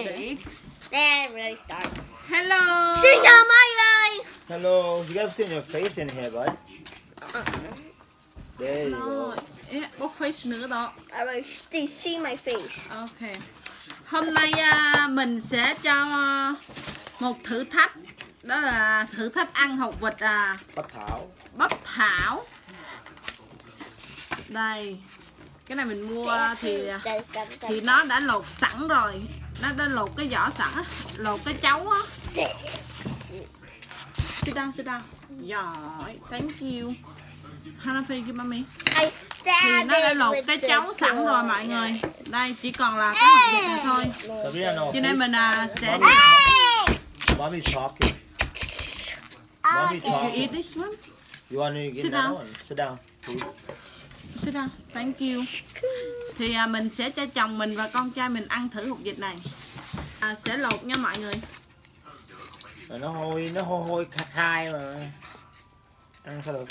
Okay. Then really start. Hello. Xin chào mọi người. Hello, you gotta put your face in here, bud. There you No, go. bóc face nữa đó. I will see my face. Ok. Hôm nay mình sẽ cho một thử thách. Đó là thử thách ăn hột vịt Bắp thảo. bắp thảo. Đây. Cái này mình mua thì nó đã lột sẵn rồi. Nó đã lột cái vỏ sẵn á, lột cái chấu á. Sit down, sit down. Giỏi, thank you. Hanafi give mommy. Thì nó đã lột cái chấu sẵn rồi mọi người. Đây chỉ còn là cái hột vịt này thôi. Sabrina, no. Cho nên mình sẽ Mommy's talking. Mommy's you talking. eat this one. You want to get Sit that down. one? Sit down, please. Sit down. Thank you. Thì mình sẽ cho chồng mình và con trai mình ăn thử hột vịt này. Sẽ lột nha mọi người. Nó hôi khai mà. Ăn sao được?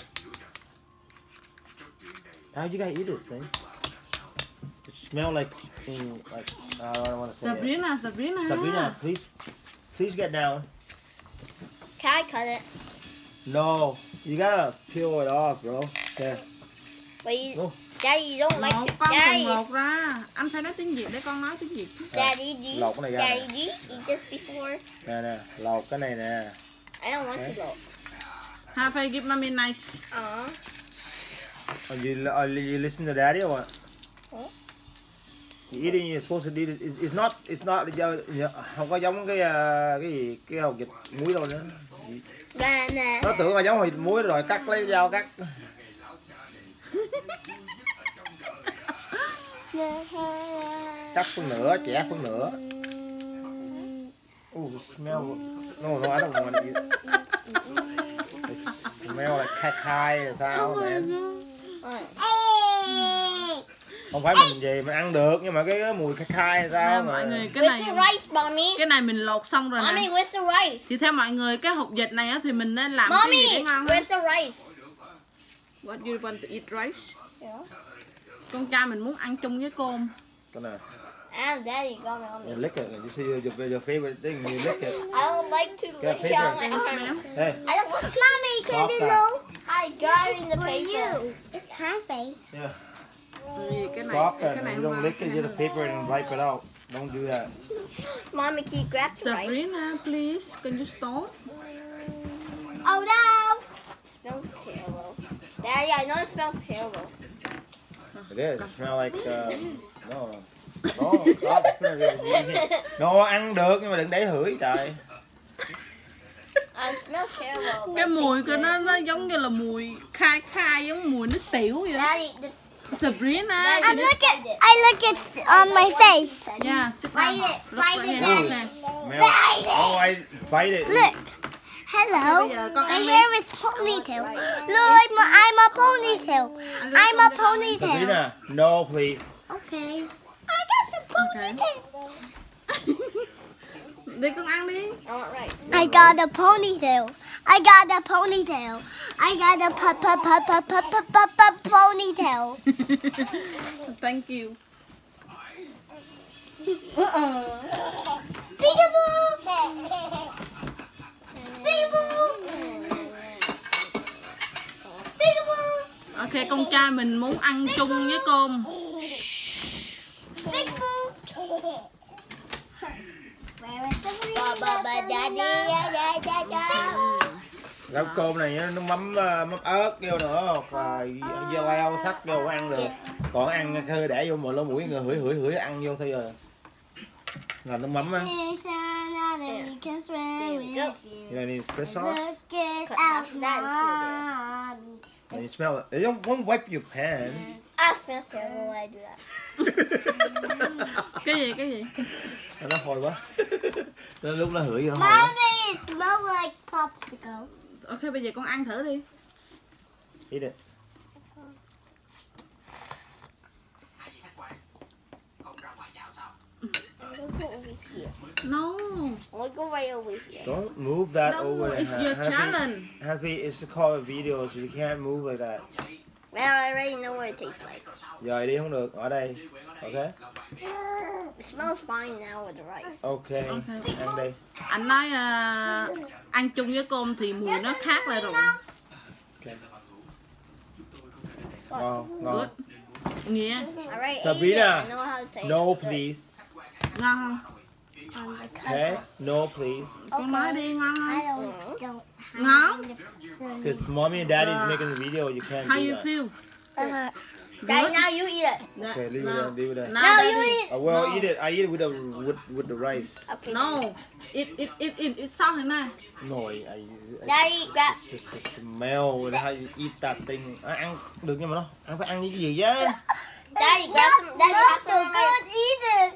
How you guys eat this thing? It smells like I don't want to say Sabrina, it. Sabrina. Sabrina, please get down. Can I cut it? No, you gotta peel it off, bro. There. But you, No. Daddy, you don't like Lột to. con Daddy, từng lột ra. Anh phải nói tiếng Việt để con nói tiếng Việt. Daddy, do Lột cái này ra Daddy, nè. do you eat this before? Nè, lột cái này nè. I don't want to look. Hanafi give mommy knife. Are you listen to daddy or what? Huh? You eating, you're supposed to eat it. It's not không có giống cái gì cái hột vịt muối đâu nữa. Banana. Nó tưởng là giống hột vịt muối rồi cắt lấy dao cắt. Cắt phân nửa, chẻ phân nửa. Oh, smell. No, I don't want to eat. It smell like khai hay sao man? Không phải mình về mình ăn được nhưng mà cái mùi khai hay sao mà. Mọi người cái With the này rice, mommy. cái này mình lột xong rồi Mommy, nè. with the rice. Thì theo mọi người cái hột vịt này á thì mình nên làm cái gì để Mommy, ngon with hơn? the rice. What you want to eat rice? Yeah. Con trai mình muốn ăn chung với cơm. Cái này. And Daddy got me on me. You lick it. You see your favorite thing. You lick it. I don't like to Get lick paper. on my Can you arm. smell? Hey, I don't want. Mommy, can you look? I got it in the paper. It's happy. yeah. Vì cái này Stop cái it. này You không don't ngon. lick it. Get the paper and wipe it out. Don't do that. Mommy, can you grab the rice? Sabrina, please, can you stop? Oh no! It smells terrible. Daddy, I know it smells terrible. It is. It smells like no. No, stop. No, ăn được nhưng mà đừng để hửi trời. It smells terrible. but Cái it mùi tastes của good. nó giống như là mùi khai giống mùi nước tiểu vậy đó. Daddy, this. Sabrina, Daddy, can you- I look it on my face. yeah, sit Bite down. it, Look bite right it, here. Daddy. Okay. Smell. Oh, I bite it. Look. Hello. Bây giờ con My ăn đi. hair is ponytail. Look, I'm a ponytail. I'm a ponytail. Sabrina, no, please. Okay. I got the Okay. ponytail. Đi con ăn đi. I want rice. I got a ponytail. I got a ponytail. I got a ponytail. Thank you. Peekaboo. Peekaboo. Peekaboo. Ok, con trai mình muốn ăn chung với cơm. Peekaboo. Daddy, yeah. Rau cơm này nó mắm ớt vô nữa hoặc là dưa leo sắc vô ăn được. Còn ăn khơi để vô mà lỗ mũi người hửi ăn vô thôi rồi. Là nước mắm á. You don't need fish sauce. Look it Cut out, half of that and mommy. And you smell it. You don't wipe your pan. I smell terrible when I do that. Cái gì? Nó hôi quá. Nên lúc nó hửi vô hôi quá. Mommy, it smells like popsicle. Ok, bây giờ con ăn thử đi. Eat it. Don't go over here. No. We'll go right over here. Don't move that No, over. it's your challenge. Happy, it's called a video, so you can't move like that. Well, I already know what it tastes like. Dời đi không được, ở đây. Ok. It smells fine now with the rice. Ok, ăn đi. Anh nói ăn chung với cơm thì mùi nó khác lại rồi. Okay. Ngon, ngon. Nghĩa. Alright, Sabrina, I know how to taste no it. please. Ngon On the cup. Okay, no please. không? Con nói đi, ngon I không? don't Ngon. Because mommy and daddy is making the video, you can't How do you that. feel? Daddy, now you eat it. Okay, leave it there, leave it there. No, No, daddy. you eat. Well, No. eat it. I eat it with the rice. Okay. No. It sao thế này? No, I Daddy, grab. smell how you eat that thing. Ăn được nhưng mà nó ăn phải ăn với cái gì chứ? Daddy, grab some. Daddy, have so some of my. good. Eat it.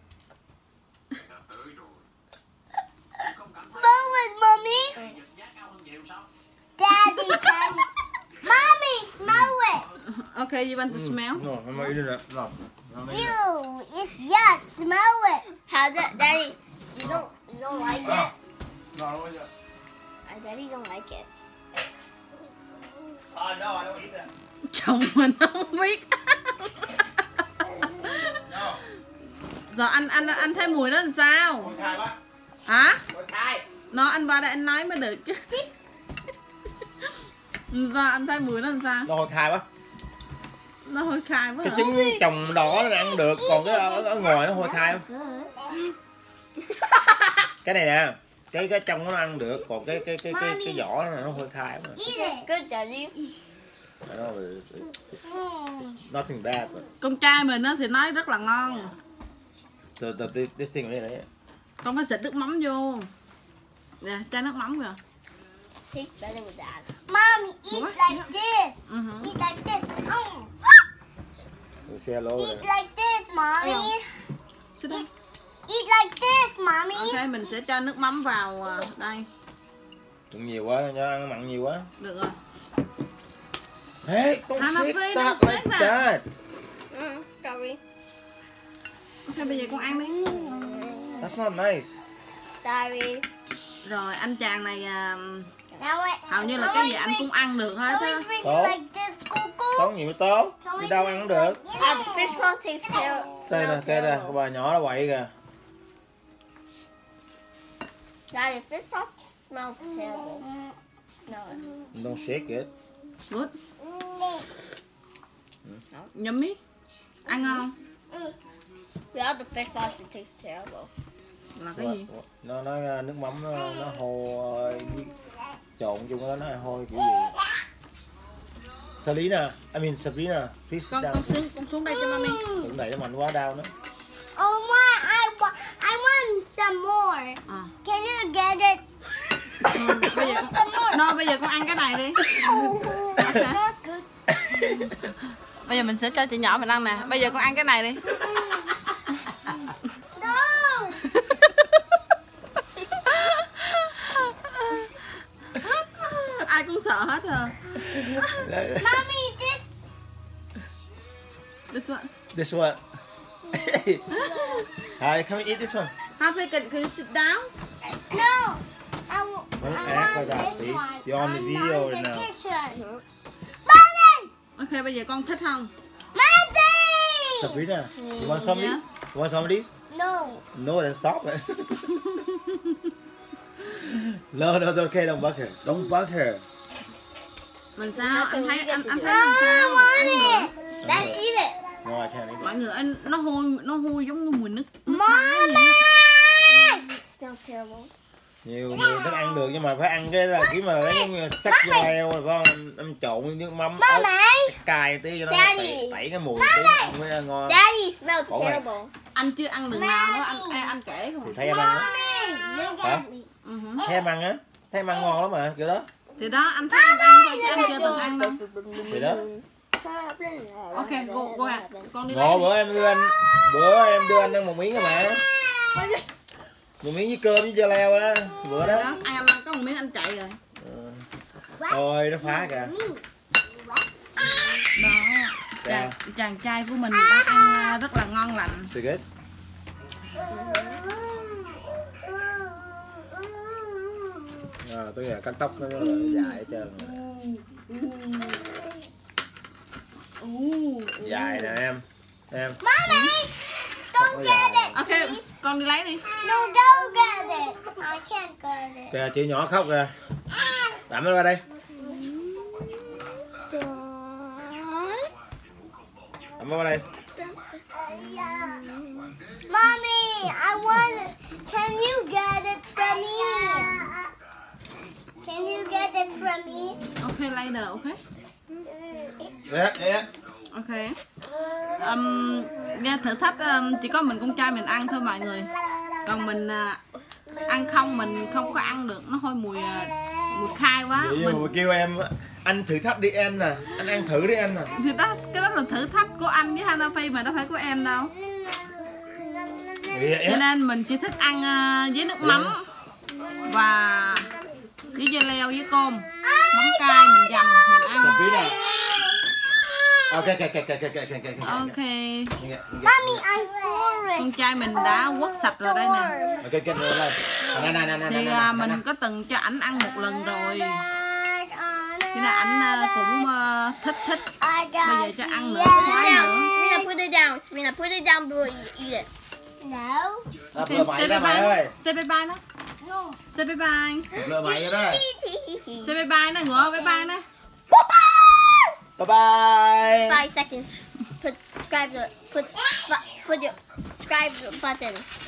Smell it, mommy. Daddy can. Mommy, smell it. Okay, you want to smell? No, I'm not eating it. No. I'm not eating it. Ew, it's yuck. Smell it. How's it, Daddy? You don't like it? No, I don't eat it. Daddy don't like it. No, I don't eat that. Chồng mình không biết. No. Giờ anh thấy mùi nó làm sao? Hồi khai quá. Hả? Hồi khai. Nó anh qua đây anh nói mới được chứ. Giờ anh thấy mùi nó làm sao? Nó hồi khai quá. Nó hơi khai quá Cái hả? trứng trồng đỏ nó ăn được, còn cái ở ngoài nó hồi khai không? Cái này nè, cái trong nó ăn được, còn cái vỏ nó hồi khai mà. It's good, Daddy. I know, it's nothing bad. But Con trai mình á thì nói rất là ngon. this thing này đấy. Con phải xịt nước mắm vô. Nè, chai nước mắm kìa. Tastes better with that. Mommy, eat What? like this. Uh-huh. Eat like this. Say hello Eat rồi. like this, mommy. Sit down. Eat like this, mommy. Ok, mình sẽ cho nước mắm vào đây. Đừng nhiều quá, nhá, ăn mặn nhiều quá. Được rồi. Hey, don't Hannah shake Faye, that don't like shake that. Sorry. Ok, bây giờ con ăn đi. That's not nice. Sorry. Rồi, anh chàng này Now I hầu như là cái gì anh cũng ăn được hết á. always drink Tốt. like this, Cuckoo. Tốt nhiều mới tốt. Đi đâu ăn cũng được. The fish ball tastes Đây nè, cây nè, bà nhỏ nó quậy kìa. Daddy, fish ball smells terrible. No. Don't shake it. Good. Yummy. Ăn ngon. Without the fish ball, it tastes terrible. Là cái gì? Nó nước mắm nó hôi trộn chung với nó hôi kiểu gì. Selena, I mean Sabrina, please sit down. Con xuống đây cho mami. Đừng đẩy nó mạnh quá đau nữa. Oh my! I want some more. À. Can you get it? Bây giờ con ăn cái này đi. Not good. Bây giờ mình sẽ cho chị nhỏ mình ăn nè. Bây giờ con ăn cái này đi. No. Ai cũng sợ hết rồi. Mommy, this. This one. This one. Hi, come and eat this one. Happy, can you sit down? No. Don't I act want like that, this please. one. You're on the I'm video on right the now. kitchen. Mommy! Ok, bây giờ con thích không? Mommy! Sabrina, you want some of Yes. these? You want some of these? No. No, then stop it. No, it's okay. Don't bug her. Don't bug her. Mình sao? Anh thấy làm sao? want Ăn it. được. Daddy, eat it. No, I can't eat it. Mọi người anh nó hôi giống như mùi nước. Mommy! It smells terrible. Nhiều người thích ăn được nhưng mà phải ăn cái là kiểu mà lấy giống như sắc dưa leo rồi phải không? Em trộn với nước mắm ớt Mommy! cay tí cho nó Daddy. tẩy cái mùi tí nó ăn mới ngon. Daddy smells Ủa mày. terrible. Anh chưa ăn đường nào đó, anh kể Thì không? thấy em ăn á. Mommy! Look Hả? at me. Thấy em ăn á. Thấy em ăn ngon lắm mà kiểu đó. Thì đó anh thấy anh ăn thôi chứ anh chưa từng ăn đâu. Thì đó. Ok, go ahead. Con đi Ngộ lấy. bữa em đưa anh ăn một miếng rồi mà. Một miếng với cơm với dưa leo đó. Bữa đó. Đó, ăn có một miếng anh chạy rồi. Ôi nó phá kìa. Đó. Chàng trai của mình đã ăn rất là ngon lành. Thì good. Tới giờ cắt tóc nó dài hết trơn rồi. Dài nè em. Mommy, go get it. Ok, con đi lấy đi. No, go get it. I can't get it. Kìa chị nhỏ khóc kìa. Đảm nó qua đây. Đảm nó qua đây. Mommy, I want it. Can you get it from me? Can you get it from me? Ok, later, ok. Nè. Ok. Nghe thử thách chỉ có mình con trai mình ăn thôi mọi người. Còn mình ăn không, mình không có ăn được, nó hơi mùi khai quá. Vậy mình mà kêu em anh thử thách đi anh nè, anh ăn thử đi anh nè. thì đó, cái đó là thử thách của anh với Hana Phi mà, đâu phải của em đâu. Cho nên mình chỉ thích ăn với nước mắm và với dưa leo với cơm, mắm cay mình dầm mình ăn. Ok. Ok. Mommy, I'm for it. Con trai mình đã quất sạch rồi đây nè. Ok nữa đây. Thì mình có từng cho ảnh ăn một lần rồi. Cho nên ảnh cũng thích. Bây giờ cho ăn nữa, khoái nữa. Serena, put it down. Serena, put it down before you eat it. No. Ok, say bye bye. Say bye bye nó. Say bye bye. Lừa mày đó. Say bye bye nó, ngựa bye bye nó. Bye bye. 5 seconds. Put your subscribe button.